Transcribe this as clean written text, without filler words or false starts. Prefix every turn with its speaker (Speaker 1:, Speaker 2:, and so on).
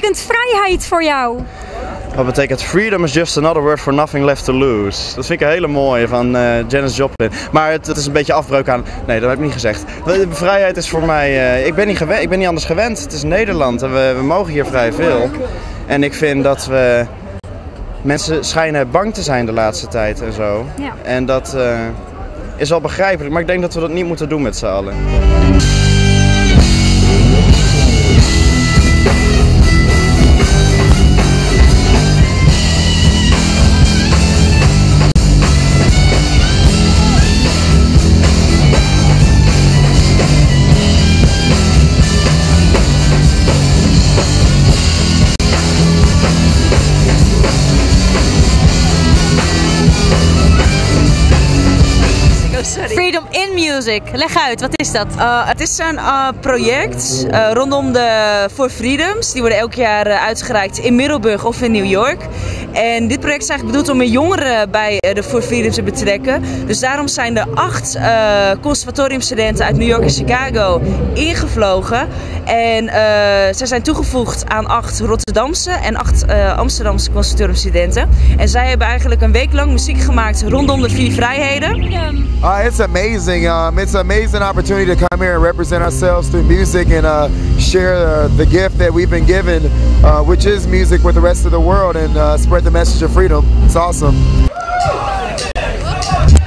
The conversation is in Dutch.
Speaker 1: betekent vrijheid voor jou?
Speaker 2: Wat betekent freedom is just another word for nothing left to lose. Dat vind ik een hele mooie van Janis Joplin. Maar het is een beetje afbreuk aan... Nee, dat heb ik niet gezegd. Vrijheid is voor mij... ik ben niet anders gewend. Het is Nederland en we mogen hier vrij veel. En ik vind dat we... Mensen schijnen bang te zijn de laatste tijd en zo.
Speaker 1: Ja.
Speaker 2: En dat is wel begrijpelijk. Maar ik denk dat we dat niet moeten doen met z'n allen.
Speaker 1: Freedom in Music, leg uit, wat is dat?
Speaker 3: Het is een project rondom de For Freedoms. Die worden elk jaar uitgereikt in Middelburg of in New York. En dit project is eigenlijk bedoeld om jongeren bij de For Freedoms te betrekken. Dus daarom zijn er 8 conservatoriumstudenten uit New York en Chicago ingevlogen. En zij zijn toegevoegd aan 8 Rotterdamse en 8 Amsterdamse conservatoriumstudenten. En zij hebben eigenlijk een week lang muziek gemaakt rondom de 4 vrijheden.
Speaker 4: It's amazing. It's an amazing opportunity to come here and represent ourselves through music and share the gift that we've been given, which is music, with the rest of the world, and spread the message of freedom. It's awesome.